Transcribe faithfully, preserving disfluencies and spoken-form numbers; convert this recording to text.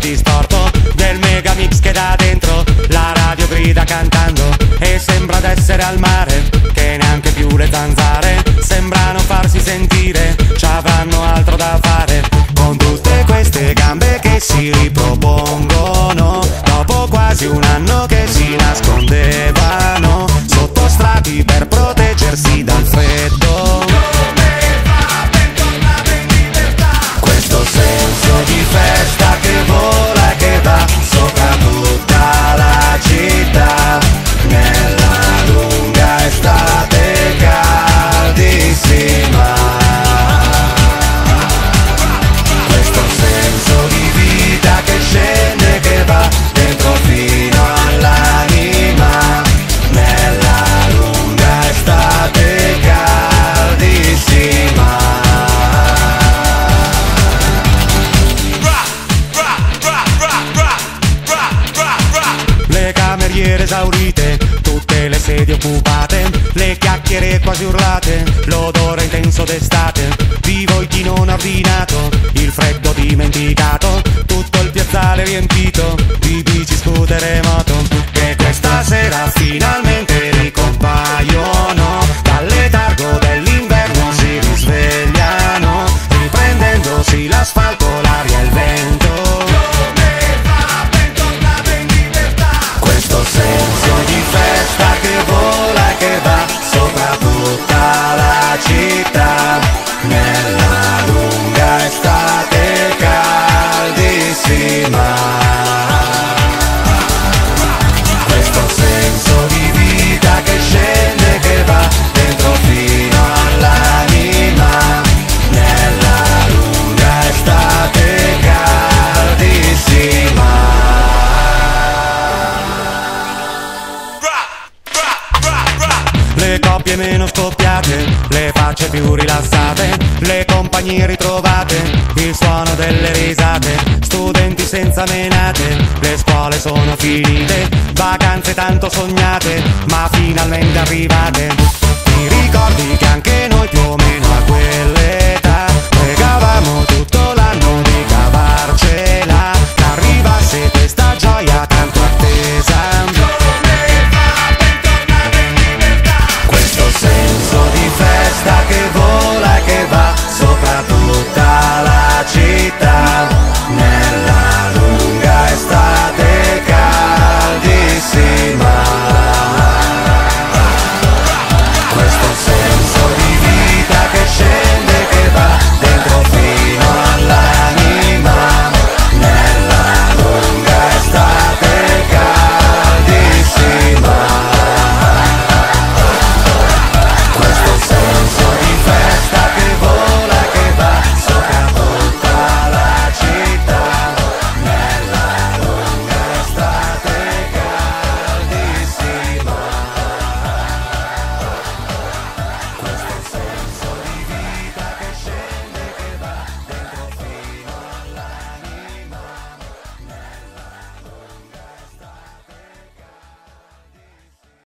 distorto del megamix che da dentro la radio grida cantando e sembra d'essere al mare, che neanche più le zanzare sembrano farsi sentire, c'avranno altro da fare con tutte queste gambe che si ripropongono dopo quasi un anno che si nascondevano sotto strati per proteggersi dal freddo. Questo senso di festa che vola e che va sopra tutta la città nella lunga estate caldissima. Questo senso di vita che scende, che va dentro fino all'anima nella lunga estate caldissima. Le cameriere esaurite, tutte le sedie occupate, le chiacchiere quasi urlate, l'odore intenso d'estate, vivo il chi non ha ordinato, il freddo dimenticato, tutto il piazzale riempito di bici, scooter e moto, che questa sera finalmente ricompaiono, dal letargo dell'inverno si risvegliano, riprendendosi l'asfalto, l'aria e il vento. Questo senso di festa che vola e che va sopra tutta la città nella lunga estate caldissima. Questo senso di vita che scende, che va dentro fino all'anima nella lunga estate caldissima. Le coppie meno scoppiate, le facce più rilassate, le compagnie ritrovate, il suono delle risate, studenti senza menate, le scuole sono finite, vacanze tanto sognate, ma finalmente arrivate. I